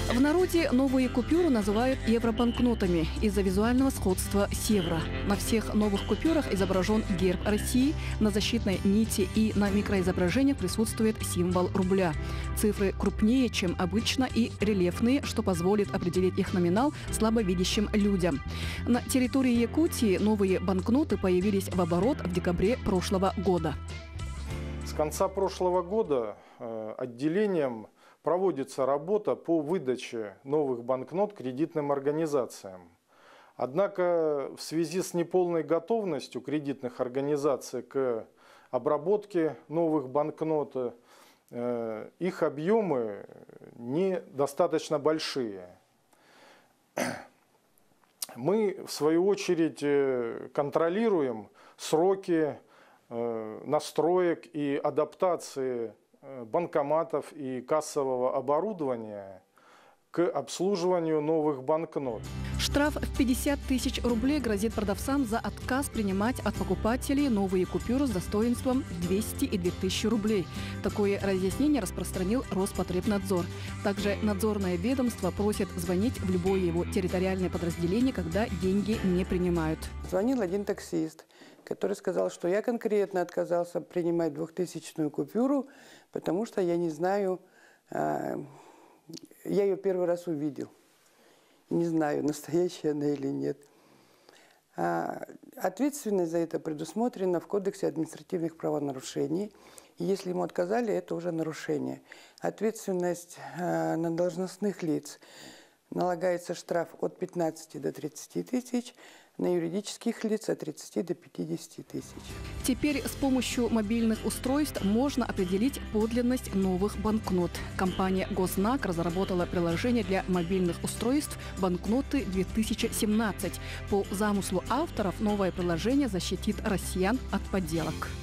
В народе новые купюры называют евробанкнотами из-за визуального сходства с евро. На всех новых купюрах изображен герб России, на защитной нити и на микроизображениях присутствует символ рубля. Цифры крупнее, чем обычно, и рельефные, что позволит определить их номинал слабовидящим людям. На территории Якутии новые банкноты появились в оборот в декабре прошлого года. С конца прошлого года отделением проводится работа по выдаче новых банкнот кредитным организациям. Однако в связи с неполной готовностью кредитных организаций к обработке новых банкнот, их объемы недостаточно большие. Мы, в свою очередь, контролируем сроки настроек и адаптации банкоматов и кассового оборудования к обслуживанию новых банкнот. Штраф в 50 тысяч рублей грозит продавцам за отказ принимать от покупателей новые купюры с достоинством 200 и 2000 рублей. Такое разъяснение распространил Роспотребнадзор. Также надзорное ведомство просит звонить в любое его территориальное подразделение, когда деньги не принимают. Звонил один таксист, который сказал, что я конкретно отказался принимать 2000-ю купюру, потому что я не знаю, я ее первый раз увидел. Не знаю, настоящая она или нет. Ответственность за это предусмотрена в Кодексе административных правонарушений. И если ему отказали, это уже нарушение. Ответственность на должностных лиц: налагается штраф от 15 до 30 тысяч, на юридических лиц от 30 до 50 тысяч. Теперь с помощью мобильных устройств можно определить подлинность новых банкнот. Компания «Гознак» разработала приложение для мобильных устройств «Банкноты 2017». По замыслу авторов новое приложение защитит россиян от подделок.